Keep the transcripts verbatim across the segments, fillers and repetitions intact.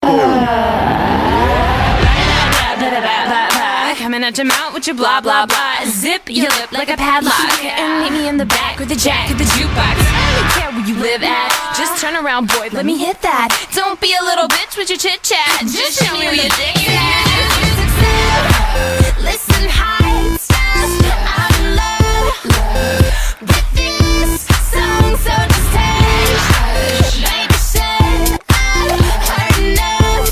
Coming at your mouth with your blah blah blah. Zip your lip like a padlock and meet me in the back with the jack of the jukebox. I don't care where you live at. Just turn around, boy, let me hit that. Don't be a little bitch with your chit chat. Just show me where your dick is at. Listen, high stuff. I'm in love with this song, so just hush. Baby said I've heard enough.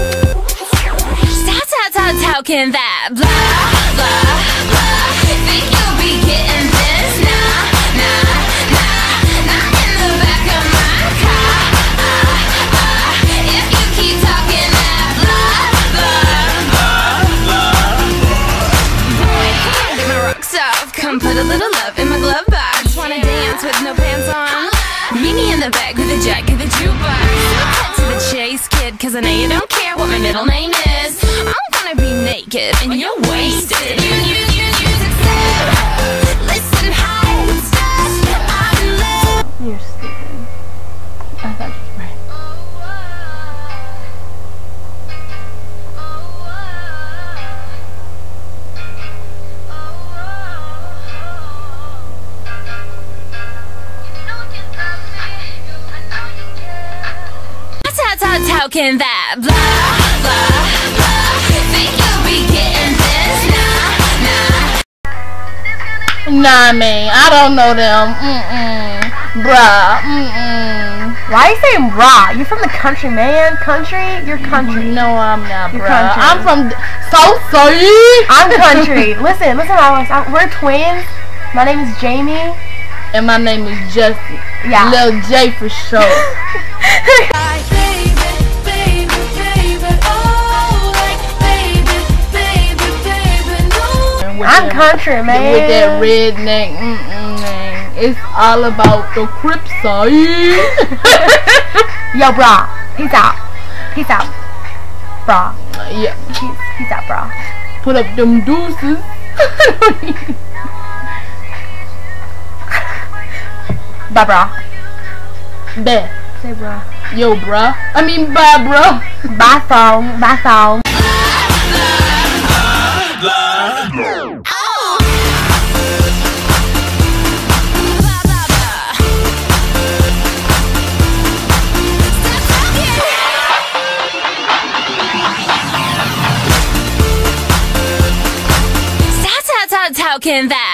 Stop, stop, stop talking that blah blah blah. Think you'll be getting this? Nah, nah, nah, not in the back of my car. Uh, uh, if you keep talking that blah blah blah. Boy, come on, get my rocks off. Come put a little love in my glove box. Wanna dance with no pants on? Meet me in the back with a jack of the jukebox. Cut to the chase, kid, cause I know you don't care what my middle name is. I'm gonna be naked and you're wasted. You, you, you, you succeed. Listen, high stuff. I'm in love. You're stupid. I thought you were right. Talking that blah blah blah. Think you'll be getting this? Nah, Nah, man, I don't know them. Mm-mm. Bruh. Mm-mm. Why are you saying brah? You're from the country, man. Country? You're country. No, I'm not, You're bruh. country. I'm from South City. I'm country. Listen, listen, Alex. I'm, we're twins. My name is Jamie. And my name is Jessie. Yeah. Lil J for sure. I'm country, man. With that redneck, mm-mm, man. It's all about the Crip side. Yo, brah. Peace out. Peace out. Brah. Uh, yeah. Peace, peace out, brah. Put up them deuces. Bye, brah. Beth. Say brah. Yo, bruh. I mean, bye, bro. Bye, phone. Bye, phone. talking that